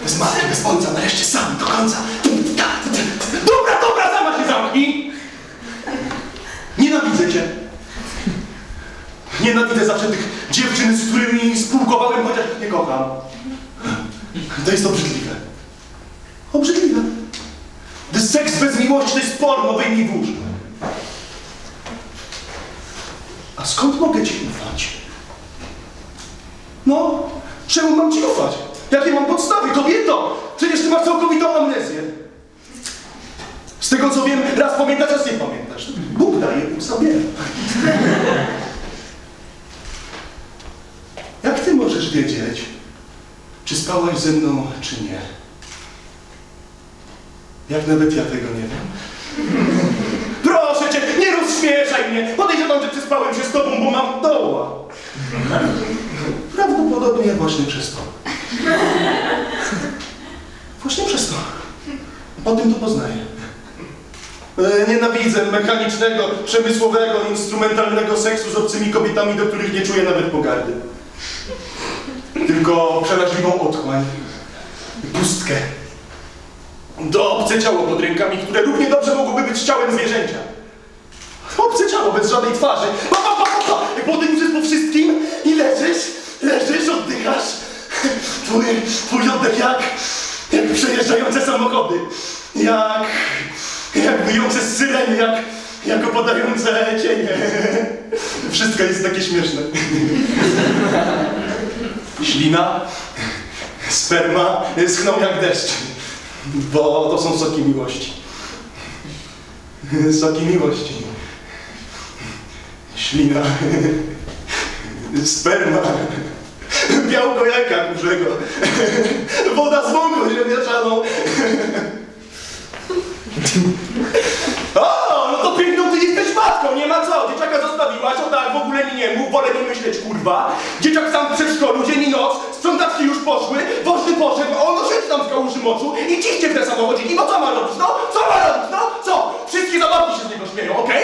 Bez matki, bez ojca, nareszcie sam, do końca. Dobra, dobra, sama się zamknij! Nienawidzę cię. Nienawidzę zawsze tych dziewczyn, z którymi spółkowałem, chociaż ich nie kocham. To jest obrzydliwe. Obrzydliwe. Gdy seks bez miłości to jest porno, wyjmij wóz. A skąd mogę ci ufać? No, czemu mam ci ufać? Jakie mam podstawy, kobieto? Przecież ty masz całkowitą amnezję. Z tego co wiem, raz pamiętasz, raz nie pamiętasz. Bóg daje, Bóg sobie. Jak ty możesz wiedzieć, czy spałaś ze mną, czy nie? Jak nawet ja tego nie wiem. Proszę cię, nie rozśmieszaj mnie! Podejrzewam, że przespałem się z tobą, bo mam doła. Prawdopodobnie właśnie przez to. Właśnie przez to. Po tym to poznaję. Nienawidzę mechanicznego, przemysłowego, instrumentalnego seksu z obcymi kobietami, do których nie czuję nawet pogardy. Tylko przeraźliwą otchłań i pustkę. To obce ciało pod rękami, które równie dobrze mogłoby być ciałem zwierzęcia. Obce ciało bez żadnej twarzy. Potem już jest po wszystkim i leżysz, oddychasz. Twój oddech jak przejeżdżające samochody. Jak wyjące z syreny, jak opadające cienie. Wszystko jest takie śmieszne. Ślina, sperma schną jak deszcz. Bo to są soki miłości. Soki miłości. Ślina. Sperma. Białko jajka kurzego. Woda z mąką ziemniaczaną. O, no to piękną ty jesteś matką, nie ma co. Dzieciaka zostawiłaś, o tak, w ogóle mi nie mów, wolę nie myśleć, kurwa. Dzieciak sam w przedszkolu, dzień i noc, sprzątaczki już poszły, woźny poszedł, a ono siedzi tam w kałuży moczu i ciśnie w te samochodziki, bo co ma robić, no? Co ma robić, no? Co? Wszystkie zabawki się z niego śmieją, okej?